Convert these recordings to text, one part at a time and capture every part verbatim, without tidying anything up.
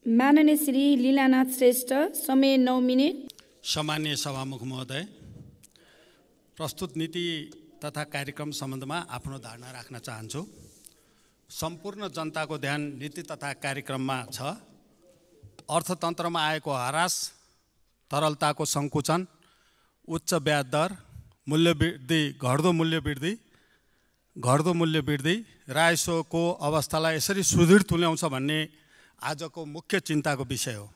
माननीय श्री लीलानाथ श्रेष्ठ, समय नौ मिनट। सम्माननीय सभामुख महोदय, प्रस्तुत नीति तथा कार्यक्रम सम्बन्धमा आफ्नो धारणा राख्न चाहन्छु। सम्पूर्ण जनताको ध्यान नीति तथा कार्यक्रममा छ। अर्थतन्त्रमा आएको हरास, तरलताको सङ्कुचन, उच्च ब्याज दर, मूल्य वृद्धि, घट्दो मूल्य वृद्धि घट्दो मूल्य वृद्धि राजस्वको अवस्थालाई यसरी सुदृढ तुल्याउँछ भन्ने आजको मुख्य चिन्ताको विषय हो।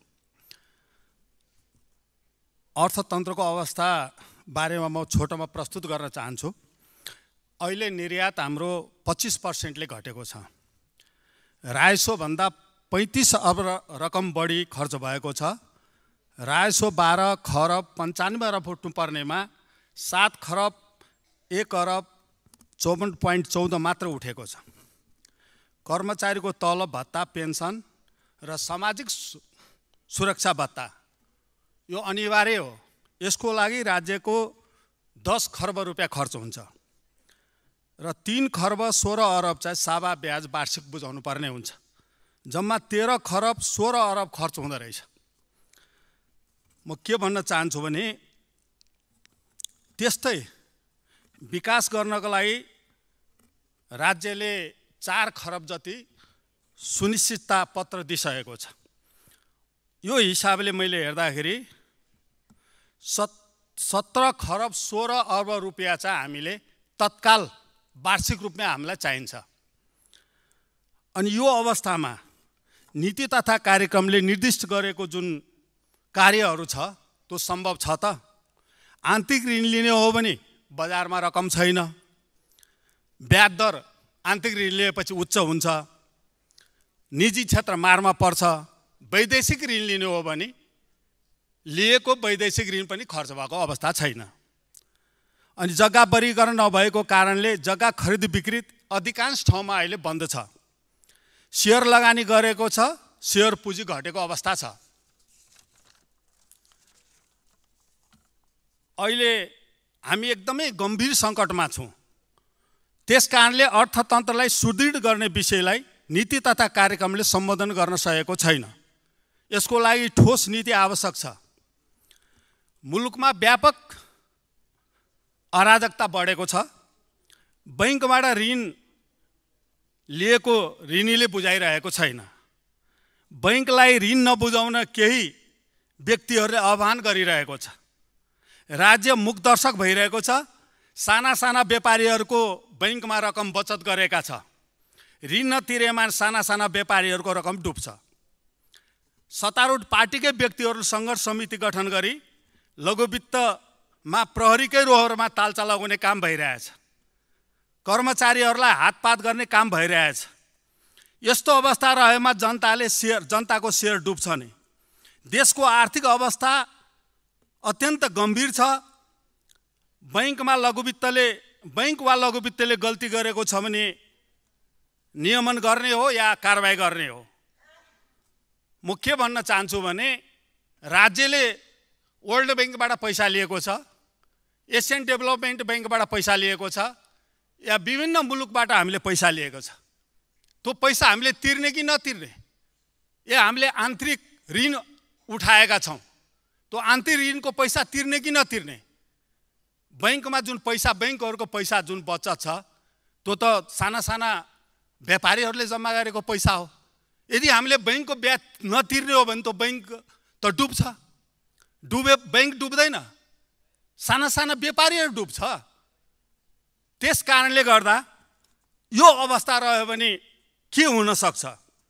अर्थतन्त्रको अवस्था बारेमा म छोटोमा प्रस्तुत गर्न चाहन्छु। अहिले निर्यात हाम्रो पच्चिस पर्सेन्टले घटेको छ। राजस्वभन्दा पैँतिस अर्ब रकम बढी खर्च भएको छ। राजस्व बाह्र खरब पन्चानब्बे अरब फुट्नु पर्नेमा सात खरब एक अरब चौवन्न पोइन्ट चौध मात्र उठेको छ। कर्मचारीको तलब भत्ता, पेन्सन र सामाजिक सुरक्षा भत्ता यो अनिवार्य हो। यसको लागि राज्यको दस खर्ब रुपियाँ खर्च हुन्छ र तीन खर्ब सोह्र अरब चाहिँ साभा ब्याज वार्षिक बुझाउनु पर्ने हुन्छ। जम्मा तेह्र खरब सोह्र अरब खर्च हुँदो रहेछ। म के भन्न चाहन्छु भने त्यस्तै विकास गर्नको लागि राज्यले चार खरब जति सुनिश्चितता पत्र दिइसकेको छ। यो हिसाबले मैले हेर्दाखेरि सत् सत्र खरब सोह्र अर्ब रुपियाँ चाहिँ हामीले तत्काल वार्षिक रूपमा हामीलाई चाहिन्छ। अनि यो अवस्थामा नीति तथा कार्यक्रमले निर्दिष्ट गरेको जुन कार्यहरू छ त्यो सम्भव छ त? आन्तरिक ऋण लिने हो भने बजारमा रकम छैन। ब्याज दर आन्तरिक ऋण लिएपछि उच्च हुन्छ। निजी क्षेत्र मारमा पर्छ। वैदेशिक ऋण लिने हो भने लिएको वैदेशिक ऋण पनि खर्च भएको अवस्था छैन। अनि जग्गा वर्गीकरण नभएको कारणले जग्गा खरिद बिक्री अधिकांश ठाउँमा अहिले बन्द छ। सेयर लगानी गरेको छ, सेयर पुँजी घटेको अवस्था छ। अहिले हामी एकदमै गम्भीर सङ्कटमा छौँ। त्यस कारणले अर्थतन्त्रलाई सुदृढ गर्ने विषयलाई नीति तथा कार्यक्रमले सम्बोधन गर्न सकेको छैन। यसको लागि ठोस नीति आवश्यक छ। मुलुकमा व्यापक अराजकता बढेको छ। बैंकबाट ऋण लिएको ऋणीले बुझाइरहेको छैन। बैंकलाई ऋण नबुझाउन केही व्यक्तिहरूले आह्वान गरिरहेको छ। राज्य मुखदर्शक भइरहेको छ। साना साना व्यापारीहरूको बैंकमा रकम बचत गरेका छ। ऋण नतिरेमा साना साना व्यापारीहरूको रकम डुब्छ। सत्तारूढ पार्टीकै व्यक्तिहरू सङ्घर्ष समिति गठन गरी लघुवित्तमा प्रहरीकै रोहरमा तालचा लगाउने काम भइरहेछ। कर्मचारीहरूलाई हातपात गर्ने काम भइरहेछ। यस्तो अवस्था रहेमा जनताले सेयर जनताको सेयर डुब्छ नि। देशको आर्थिक अवस्था अत्यन्त गम्भीर छ। बैंकमा लघुवित्तले बैंक वा लघुवित्तले गल्ती गरेको छ भने नियमन गर्ने हो या कारबाही गर्ने हो? म के भन्न चाहन्छु भने राज्यले वर्ल्ड बैंकबाट पैसा लिएको छ, एसियन डेभलपमेन्ट बैंकबाट पैसा लिएको छ, या विभिन्न मुलुकबाट हामीले पैसा लिएको छ। त्यो पैसा हामीले तिर्ने कि नतिर्ने? या हामीले आन्तरिक ऋण उठाएका छौँ, त्यो आन्तरिक ऋणको पैसा तिर्ने कि नतिर्ने? बैंकमा जुन पैसा, बैंकहरूको पैसा जुन बचत छ त्यो त साना साना व्यापारीहरूले जम्मा गरेको पैसा हो। यदि हामीले बैंकको ब्याज नतिर्ने हो भने त बैंक त डुब्छ। डुबे बैंक डुब्दैन, साना साना व्यापारीहरू डुब्छ। त्यस कारणले गर्दा यो अवस्था रह्यो भने के हुन सक्छ?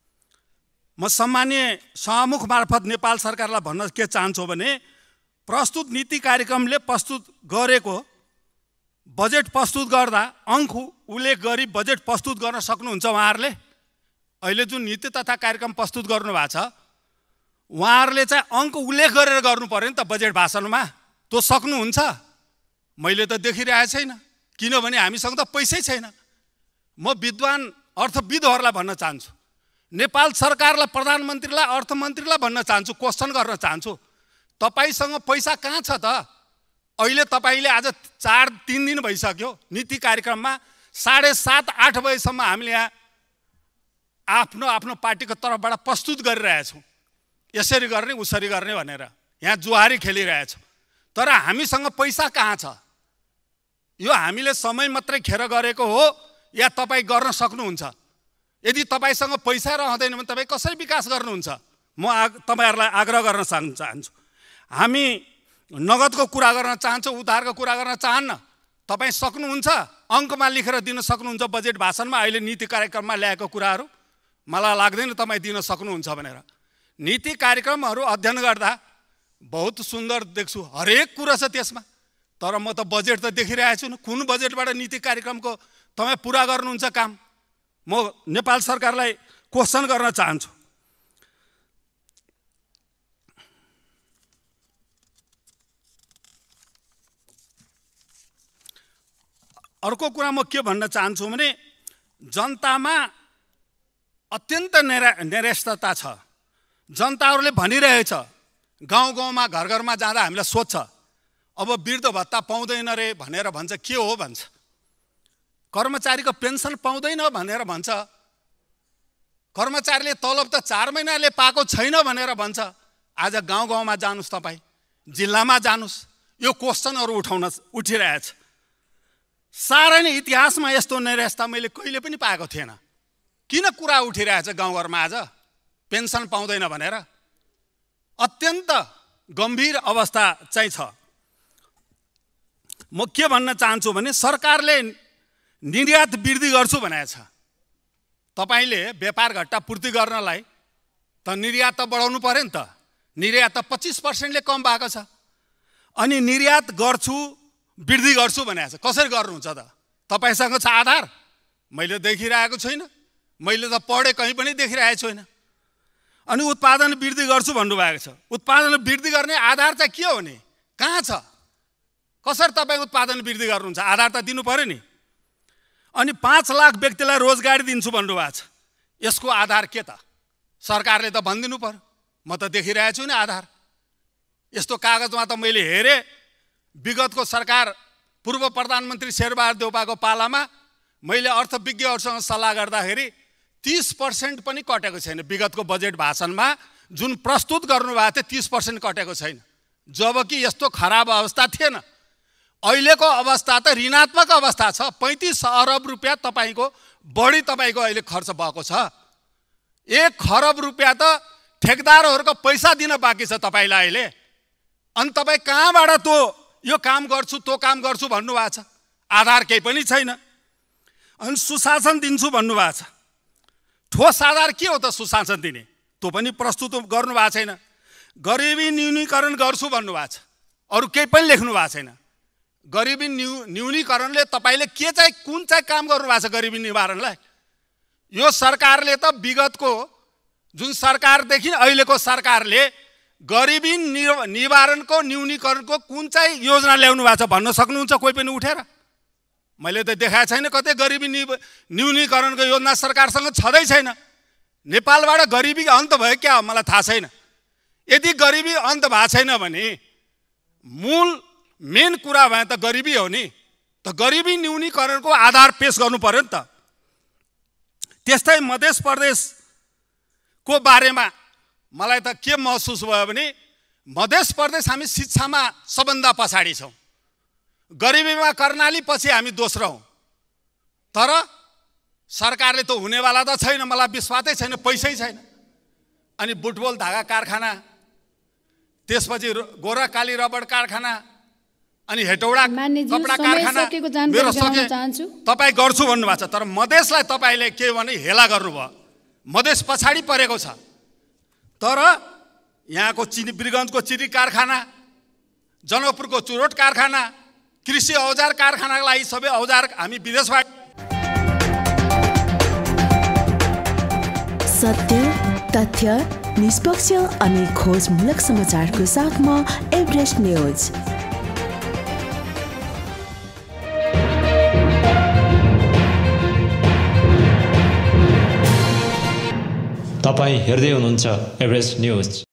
म सम्माननीय सभामुख मार्फत नेपाल सरकारलाई भन्न के चाहन्छु भने प्रस्तुत नीति कार्यक्रमले प्रस्तुत गरेको बजेट प्रस्तुत गर्दा अङ्क उल्लेख गरी बजेट प्रस्तुत गर्न सक्नुहुन्छ उहाँहरूले? अहिले जुन नीति तथा कार्यक्रम प्रस्तुत गर्नुभएको छ उहाँहरूले चाहिँ अङ्क उल्लेख गरेर गर्नु पर्यो नि त बजेट भाषणमा। त्यो सक्नुहुन्छ? मैले त देखिरहेको छैन, किनभने हामीसँग त पैसै छैन। म विद्वान अर्थविदहरूलाई भन्न चाहन्छु, नेपाल सरकारलाई, प्रधानमन्त्रीलाई, अर्थमन्त्रीलाई भन्न चाहन्छु, क्वेसन गर्न चाहन्छु, तपाईसँग पैसा कहाँ छ त? अहिले तपाईँले आज चार तिन दिन भइसक्यो नीति कार्यक्रममा साढे सात आठ बजीसम्म हामीले यहाँ आफ्नो आफ्नो पार्टीको तर्फबाट प्रस्तुत गरिरहेछौँ। यसरी गर्ने उसरी गर्ने भनेर यहाँ जुहारी खेलिरहेछ। तर हामीसँग पैसा कहाँ छ? यो हामीले समय मात्रै खेर गरेको हो या तपाईँ गर्न सक्नुहुन्छ? यदि तपाईँसँग पैसा रहँदैन भने तपाईँ कसरी विकास गर्नुहुन्छ? म आग तपाईँहरूलाई आग्रह गर्न चाहन्छु। हामी नगदको कुरा गर्न चाहन्छौँ, उधारको कुरा गर्न चाहन्न। तपाईँ सक्नुहुन्छ, अङ्कमा लेखेर दिन सक्नुहुन्छ बजेट भाषणमा अहिले नीति कार्यक्रममा ल्याएको कुराहरू? मलाई लाग्दैन तपाईँ दिन सक्नुहुन्छ भनेर। नीति कार्यक्रमहरू अध्ययन गर्दा बहुत सुन्दर देख्छु, हरेक कुरा छ त्यसमा। तर म त बजेट त देखिरहेको छु न। कुन बजेटबाट नीति कार्यक्रमको तपाईँ पुरा गर्नुहुन्छ काम? म नेपाल सरकारलाई क्वेसन गर्न चाहन्छु। अर्को कुरा म के भन्न चाहन्छु भने जनतामा अत्यन्त निरा निरस्तता छ। जनताहरूले भनिरहेछ, गाउँ गाउँमा घर घरमा जाँदा हामीलाई सोध्छ, अब वृद्ध भत्ता पाउँदैन रे भनेर भन्छ। के हो भन्छ? कर्मचारीको पेन्सन पाउँदैन भनेर भन्छ। कर्मचारीले तलब त चार महिनाले पाएको छैन भनेर भन्छ। आज गाउँ गाउँमा जानुस्, तपाईँ जिल्लामा जानुस्, यो क्वेसनहरू उठाउन उठिरहेछ। सारै नै इतिहासमा यस्तो निरस्ता मैले कहिले पनि पाएको थिएन। किन कुरा उठिरहेछ गाउँघरमा आज पेन्सन पाउँदैन भनेर? अत्यन्त गम्भीर अवस्था चाहिँ छ। म के भन्न चाहन्छु भने सरकारले निर्यात वृद्धि गर्छु भनेको छ। तपाईँले व्यापार घट्टा पूर्ति गर्नलाई त निर्यात त बढाउनु पर्यो नि त। निर्यात त पच्चिस पर्सेन्टले कम भएको छ। अनि निर्यात गर्छु वृद्धि गर्छु भनेको छ। कसरी गर्नुहुन्छ त? तपाईँसँग छ आधार? मैले देखिरहेको छैन। मैले त पढेँ, कहीँ पनि देखिरहेको छैन। अनि उत्पादन वृद्धि गर्छु भन्नुभएको छ। उत्पादन वृद्धि गर्ने आधार चाहिँ के हो नि? कहाँ छ? कसरी तपाईँ उत्पादन वृद्धि गर्नुहुन्छ? आधार त दिनु पर्यो नि। अनि पाँच लाख व्यक्तिलाई रोजगारी दिन्छु भन्नुभएको छ। यसको आधार के त? सरकारले त भनिदिनु पर्यो। म त देखिरहेको छु नि आधार। यस्तो कागजमा त मैले हेरेँ, विगतको सरकार पूर्व प्रधानमन्त्री शेरबहादुर देउपाको पालामा मैले अर्थविज्ञहरूसँग सल्लाह गर्दाखेरि तीस पर्सेन्ट पनि कटेको छैन। विगतको बजेट भाषणमा जुन प्रस्तुत गर्नुभएको थियो तीस पर्सेन्ट कटेको छैन। जबकि यस्तो खराब अवस्था थिएन। अहिलेको अवस्था त ऋणात्मक अवस्था छ। पैँतिस अरब रुपियाँ तपाईँको बढी तपाईँको अहिले खर्च भएको छ। एक खरब रुपियाँ त ठेकदारहरूको पैसा दिन बाँकी छ तपाईँलाई अहिले। अनि तपाईँ कहाँबाट त्यो यो काम गर्छु त्यो काम गर्छु भन्नुभएको छ? आधार केही पनि छैन। अनि सुशासन दिन्छु भन्नुभएको छ। ठोस आधार के हो त सुशासन दिने? त्यो पनि प्रस्तुत गर्नुभएको छैन। गरिबी न्यूनीकरण गर्छु भन्नुभएको छ। अरू केही पनि लेख्नु भएको छैन। गरिबी न्यू न्यूनीकरणले तपाईँले के चाहिँ कुन चाहिँ काम गर्नुभएको छ गरिबी निवारणलाई? यो सरकारले त विगतको जुन सरकारदेखि अहिलेको सरकारले गरिबी निवारणको न्यूनीकरणको कुन चाहिँ योजना ल्याउनु भएको छ भन्न सक्नुहुन्छ कोही पनि उठेर? मैले त देखाएको छैन कतै गरिबी न्यूनीकरणको योजना सरकारसँग छँदै छैन। नेपालबाट गरिबी अन्त भयो क्या मलाई थाहा छैन। यदि गरिबी अन्त भएको छैन भने मूल मेन कुरा भए त गरिबी हो नि। त गरिबी न्यूनीकरणको आधार पेश गर्नु पर्यो नि त। त्यस्तै मध्य प्रदेशको बारेमा मलाई त के महसुस भयो भने मध्य प्रदेश हामी शिक्षामा सबभन्दा पछाडि छौँ। गरिबीमा कर्णाली पछि हामी दोस्रो हौँ। तर सरकारले त हुनेवाला त छैन, मलाई विश्वासै छैन, पैसै छैन। अनि बुटबोल धागा कारखाना, त्यसपछि गोराकाली रबड कारखाना, अनि हेटौडा कपडा कारखाना मेरो सके तपाईँ गर्छु भन्नुभएको छ। तर मधेसलाई तपाईँले के भने हेला गर्नुभयो। मधेस पछाडि परेको छ। तर यहाँको चिनी बिरगन्जको चिनी कारखाना, जनकपुरको चुरोट कारखाना, कृषि औजार कारखानाको लागि सबै औजार हामी विदेशबाट। सत्य, तथ्य, निष्पक्ष अनि खोजमूलक समाचारको साथमा एभरेस्ट न्यूज। तपाईँ हेर्दै हुनुहुन्छ एभरेस्ट न्यूज।